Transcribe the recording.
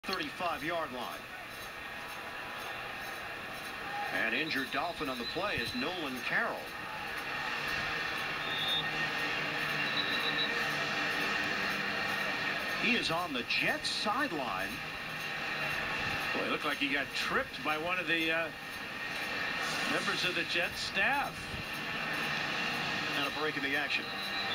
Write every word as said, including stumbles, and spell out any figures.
thirty-five yard line. An injured Dolphin on the play is Nolan Carroll. He is on the Jets sideline. Boy, it looked like he got tripped by one of the uh, members of the Jets staff. And a break in the action.